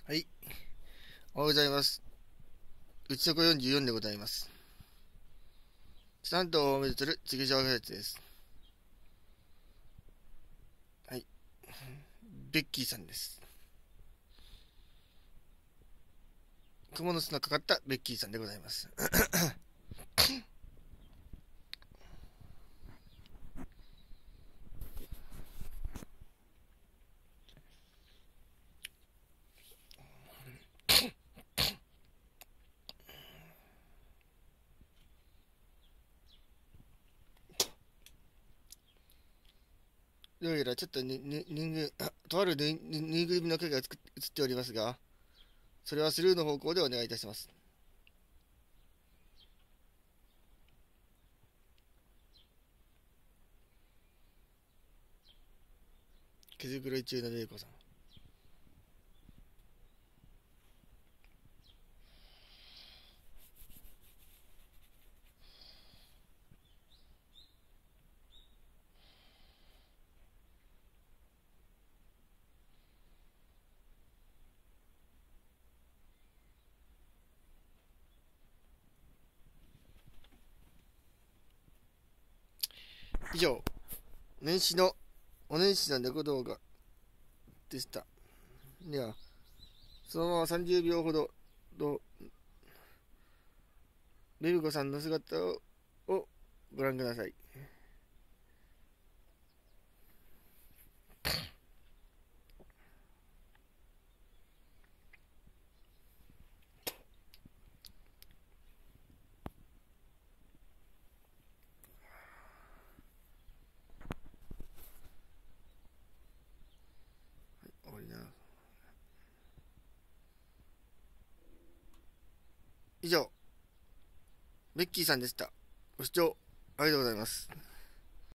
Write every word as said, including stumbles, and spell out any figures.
はい。おはようございます。うちの子よんじゅうよんでございます。さん頭を目指する地球上開発です。はい。ベッキーさんです。雲の巣のかかったベッキーさんでございます。どうやらちょっとに、に、人間、あとあるぬいぬぬいぐるみの影がつく映っておりますが、それはスルーの方向でお願いいたします。毛づくろい中の玲子さん。以上、年始のお年始の猫動画でした。では、そのままさんじゅうびょうほどのベルコさんの姿ををご覧ください。終わりな。以上、ベッキーさんでした。ご視聴ありがとうございます。